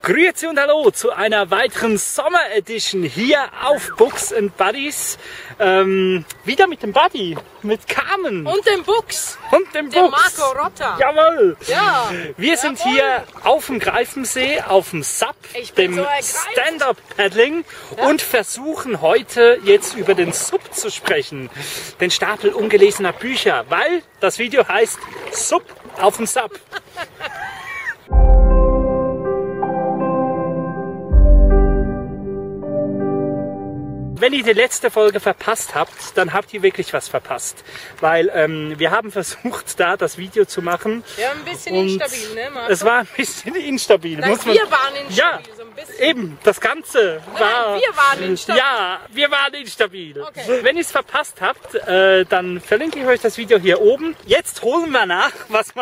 Grüezi und hallo zu einer weiteren Sommer Edition hier auf Books and Buddies. Wieder mit dem Buddy, mit Carmen. Und dem Bux. Und dem Dem Bux. Marco Rotta. Jawohl. Ja. Wir sind hier auf dem Greifensee, auf dem SUP, dem so ergreift. Stand-Up-Paddling und versuchen heute jetzt über den SUP zu sprechen. Den Stapel ungelesener Bücher, weil das Video heißt SUP auf dem SUP. Wenn ihr die letzte Folge verpasst habt, dann habt ihr wirklich was verpasst. Weil wir haben versucht, da das Video zu machen. Ja, ein bisschen instabil, ne, Marco? Es war ein bisschen instabil. Nein, muss man, wir waren instabil, ja, so ein bisschen. eben, das Ganze war... wir waren instabil. Ja, wir waren instabil. Okay. Wenn ihr es verpasst habt, dann verlinke ich euch das Video hier oben. Jetzt holen wir nach, was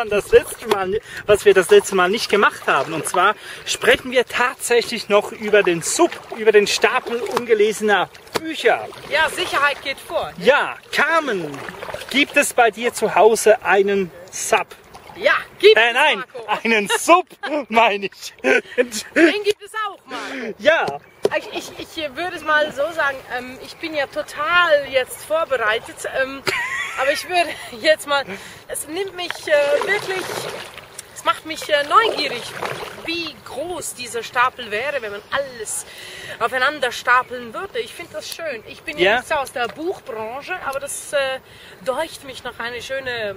wir das letzte Mal nicht gemacht haben. Und zwar sprechen wir tatsächlich noch über den SUP, über den Stapel ungelesener Bücher. Ja, Sicherheit geht vor. Ja, Carmen, gibt es bei dir zu Hause einen SUP? Ja, gibt es, Nein, Marco. einen SUP, meine ich. Den gibt es auch, Marco. Ja, Ich würde es mal so sagen, ich bin ja total jetzt vorbereitet, aber ich würde jetzt mal, es nimmt mich wirklich, es macht mich neugierig, wie groß dieser Stapel wäre, wenn man alles aufeinander stapeln würde. Ich finde das schön. Ich bin ja nicht so aus der Buchbranche, aber das deucht mich noch eine schöne,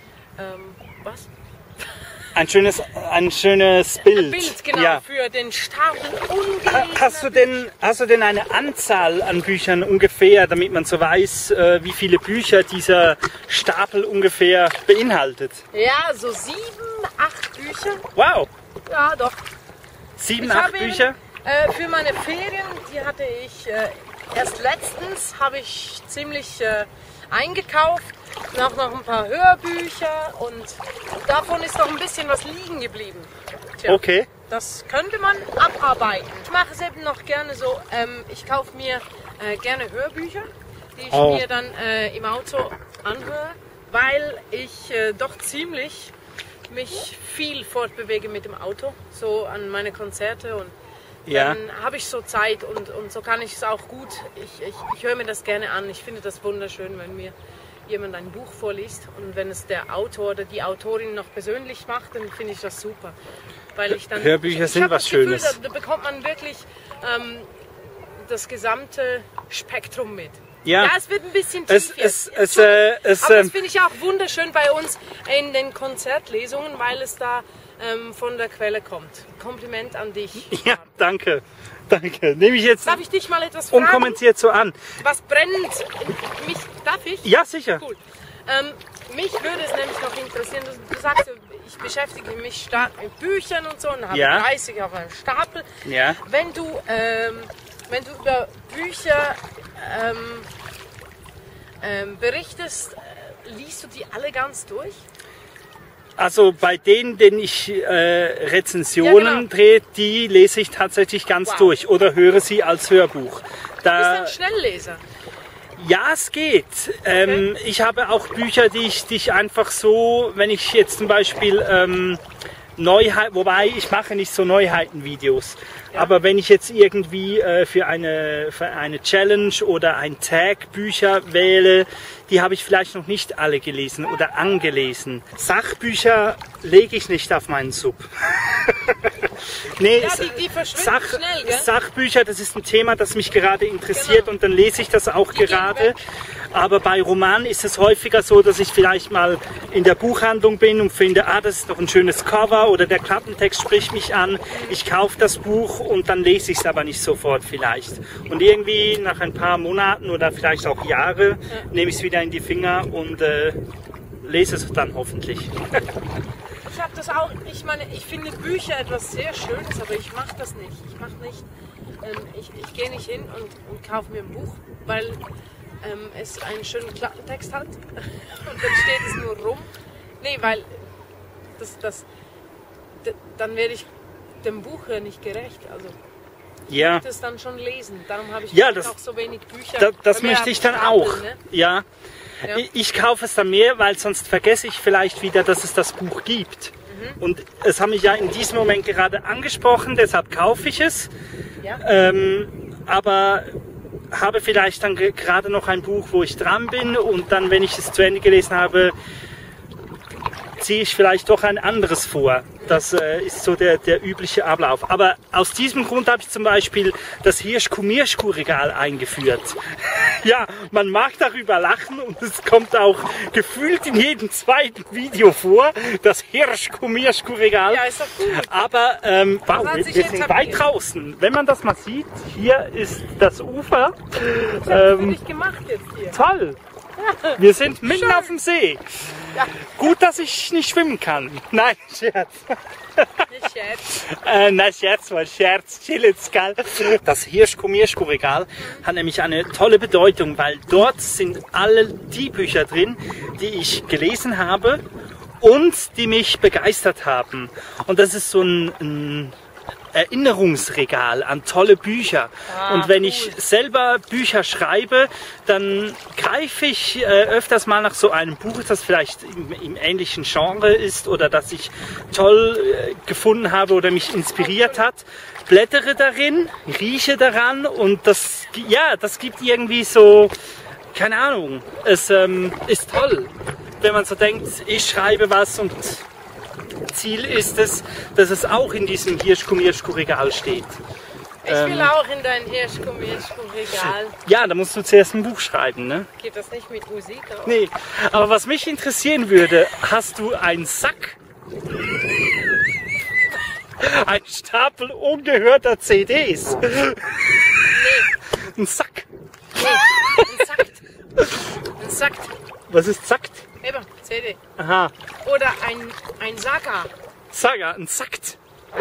was? ein schönes Bild. Bild, genau, Ja. für den Stapel ungelesener Hast du denn eine Anzahl an Büchern ungefähr, damit man so weiß, wie viele Bücher dieser Stapel ungefähr beinhaltet? Ja, so 7, 8 Bücher. Wow, Ja, doch. 7, Ich 8 habe Bücher? Für meine Ferien, die hatte ich erst letztens, habe ich ziemlich eingekauft. Noch ein paar Hörbücher und davon ist noch ein bisschen was liegen geblieben. Tja, Okay. das könnte man abarbeiten. Ich mache es eben noch gerne so, ich kaufe mir gerne Hörbücher, die ich mir dann im Auto anhöre, weil ich doch ziemlich mich viel fortbewege mit dem Auto, so an meine Konzerte und Ja. dann habe ich so Zeit und so kann ich es auch gut. Ich höre mir das gerne an. Ich finde das wunderschön, wenn mir jemand ein Buch vorliest und wenn es der Autor oder die Autorin noch persönlich macht, dann finde ich das super. Weil ich dann, Hörbücher sind habe was das Gefühl, Schönes. Da bekommt man wirklich das gesamte Spektrum mit. Ja. Ja, es wird ein bisschen tief jetzt. Aber das finde ich auch wunderschön bei uns in den Konzertlesungen, weil es da von der Quelle kommt. Kompliment an dich. Ja, danke. Danke. Nehme ich jetzt Darf ich dich mal etwas fragen? unkommentiert so an. Was brennt mich? Darf ich? Ja, sicher. Cool. Mich würde es nämlich noch interessieren, du sagst, ich beschäftige mich stark mit Büchern und so und habe Ja. 30 auf einem Stapel. Ja. Wenn du über Bücher berichtest, liest du die alle ganz durch? Also bei denen ich Rezensionen Ja, genau. drehe, die lese ich tatsächlich ganz Wow. durch oder höre sie als Hörbuch. Du bist Da, ein Schnellleser. ja, es geht. Ich habe auch Bücher, die ich einfach so, wenn ich jetzt zum Beispiel wobei ich mache nicht so Neuheitenvideos. Aber wenn ich jetzt irgendwie für eine Challenge oder ein Tag Bücher wähle, die habe ich vielleicht noch nicht alle gelesen oder angelesen. Sachbücher lege ich nicht auf meinen SUP. Nee, Ja, die verschwinden schnell, gell? Sachbücher, das ist ein Thema, das mich gerade interessiert Genau. und dann lese ich das auch gehen gerade. weg. Aber bei Romanen ist es häufiger so, dass ich vielleicht mal in der Buchhandlung bin und finde, das ist doch ein schönes Cover oder der Klappentext spricht mich an. Ich kaufe das Buch und dann lese ich es aber nicht sofort vielleicht. Und irgendwie nach ein paar Monaten oder vielleicht auch Jahre nehme ich es wieder in die Finger und lese es dann hoffentlich. Ich habe das auch, ich meine, ich finde Bücher etwas sehr Schönes, aber ich mache das nicht. Ich gehe nicht hin und kaufe mir ein Buch, weil es einen schönen Klappentext hat und dann steht es nur rum. Nee, weil dann werde ich dem Buch ja nicht gerecht. Also Ja. ich das dann schon lesen. Darum habe ich Ja, auch so wenig Bücher. Das bei mir möchte auf ich dem dann Stapel, auch. ne? Ja. Ja. Ich kaufe es dann mehr, weil sonst vergesse ich vielleicht wieder, dass es das Buch gibt. Und es hat mich ja in diesem Moment gerade angesprochen, deshalb kaufe ich es. Ja. Aber habe vielleicht dann gerade noch ein Buch, wo ich dran bin, und dann, wenn ich es zu Ende gelesen habe, ziehe ich vielleicht doch ein anderes vor. Das ist so der übliche Ablauf. Aber aus diesem Grund habe ich zum Beispiel das Hirschkuh-Mirschkuh-Regal eingeführt. Ja, man mag darüber lachen und es kommt auch gefühlt in jedem zweiten Video vor, das Hirschkuh-Mirschkuh-Regal. Ja, ist doch gut. Aber wow, wir sind weit draußen. Wenn man das mal sieht, hier ist das Ufer. Ich habe für dich gemacht jetzt hier. Toll! Wir sind mitten auf dem See. Ja. Gut, dass ich nicht schwimmen kann. Nein, Scherz. Nicht Scherz. Nein, Scherz, mal Scherz. Chillitzgal. Das Hirschkuh-Mirschkuh-Regal hat nämlich eine tolle Bedeutung, weil dort sind alle die Bücher drin, die ich gelesen habe und die mich begeistert haben. Und das ist so ein Erinnerungsregal an tolle Bücher. Und wenn ich selber Bücher schreibe, dann greife ich öfters mal nach so einem Buch, das vielleicht im ähnlichen Genre ist oder das ich toll gefunden habe oder mich inspiriert hat, blättere darin, rieche daran und das gibt irgendwie so, keine Ahnung, es ist toll, wenn man so denkt, ich schreibe was und Ziel ist es, dass es auch in diesem Hirschkuh-Mirschkuh-Regal steht. Ich will auch in dein Hirschkuh-Mirschkuh-Regal. Ja, da musst du zuerst ein Buch schreiben, ne? Geht das nicht mit Musik auch? Nee, aber was mich interessieren würde, hast du einen Sack? Ein Stapel ungehörter CDs? Nee. Ein Sack? Nee, ein Sack. Ein Sack. Was ist Sakt? Eben, CD. Aha. Oder ein Saga. Saga, ein Sakt.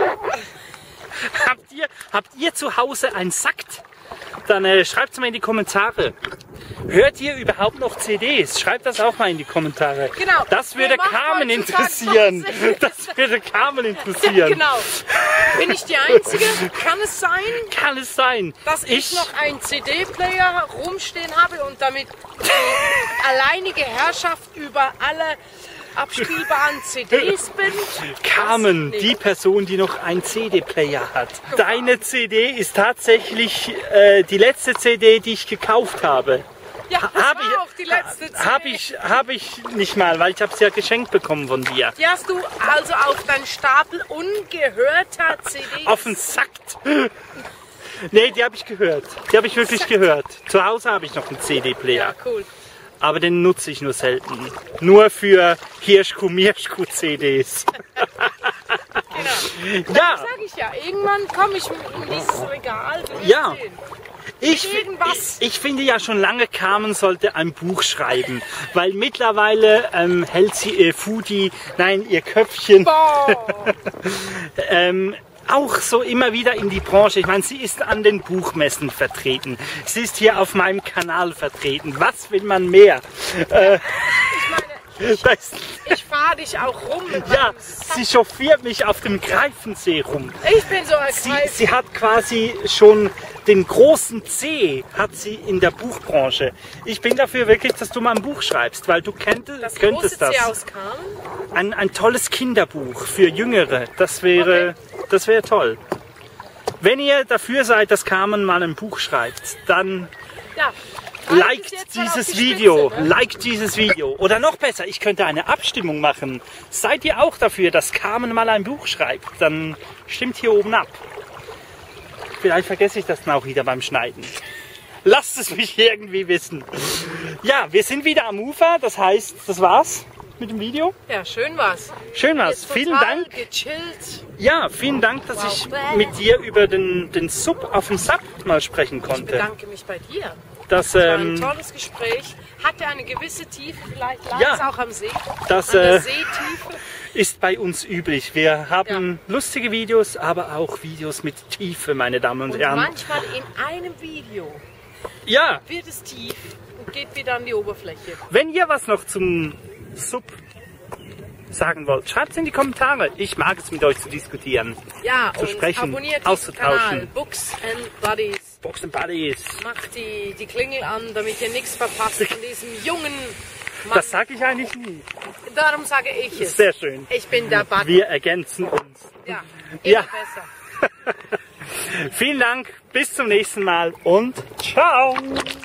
Habt ihr zu Hause einen Sakt? Dann schreibt es mal in die Kommentare. Hört ihr überhaupt noch CDs? Schreibt das auch mal in die Kommentare. Genau. Das würde Carmen interessieren. Das würde Carmen interessieren. Ja, genau. Bin ich die Einzige? Kann es sein? Kann es sein? Dass ich noch einen CD-Player rumstehen habe und damit die alleinige Herrschaft über alle abspielbaren CDs bin? Carmen, die Person, die noch einen CD-Player hat. Deine CD ist tatsächlich die letzte CD, die ich gekauft habe. Ja, das war auch die letzte CD. Habe ich nicht mal, weil ich habe sie ja geschenkt bekommen von dir. Die hast du also auf deinen Stapel ungehörter CDs? Auf den Sack. Nee, die habe ich gehört. Die habe ich wirklich gehört. Zu Hause habe ich noch einen CD-Player. Ja, cool. Aber den nutze ich nur selten. Nur für Hirschkuh-Mirschkuh-CDs. Genau. Ja. Das sage ich ja. Irgendwann komme ich in dieses Regal. Ja. Sehen. Ich finde ja schon lange, Carmen sollte ein Buch schreiben, weil mittlerweile hält sie ihr ihr Köpfchen auch so immer wieder in die Branche. Ich meine, sie ist an den Buchmessen vertreten. Sie ist hier auf meinem Kanal vertreten. Was will man mehr? Ich fahre dich auch rum. Ja, sie chauffiert mich auf dem Greifensee rum. Ich bin so ein Sie hat quasi schon den großen C hat sie in der Buchbranche. Ich bin dafür wirklich, dass du mal ein Buch schreibst, weil du könntest das. C aus Carmen? Ein tolles Kinderbuch für Jüngere. Das wäre toll. Wenn ihr dafür seid, dass Carmen mal ein Buch schreibt, dann liked dieses Video. Liked dieses Video. Oder noch besser, ich könnte eine Abstimmung machen. Seid ihr auch dafür, dass Carmen mal ein Buch schreibt? Dann stimmt hier oben ab. Vielleicht vergesse ich das dann auch wieder beim Schneiden. Lasst es mich irgendwie wissen. Ja, wir sind wieder am Ufer. Das heißt, das war's mit dem Video. Ja, schön war's. Schön war's. Vielen Dank. Gechillt. Ja, vielen Dank, dass ich mit dir über den Sub auf dem Sub mal sprechen konnte. Ich bedanke mich bei dir. Das war ein tolles Gespräch. Hatte eine gewisse Tiefe, vielleicht lag es auch am See. Das an der Seetiefe. Ist bei uns üblich. Wir haben lustige Videos, aber auch Videos mit Tiefe, meine Damen und Herren. Manchmal in einem Video wird es tief und geht wieder an die Oberfläche. Wenn ihr was noch zum Sub sagen wollt, schreibt es in die Kommentare. Ich mag es, mit euch zu diskutieren. Ja, zu sprechen, abonniert auszutauschen. Den Kanal Books and Buddies. Books and Buddies. Macht die Klingel an, damit ihr nichts verpasst von diesem jungen Das sage ich eigentlich nie. Darum sage ich es. Sehr schön. Ich bin der Button. Wir ergänzen uns. Ja, Ja. besser. Vielen Dank, bis zum nächsten Mal und ciao!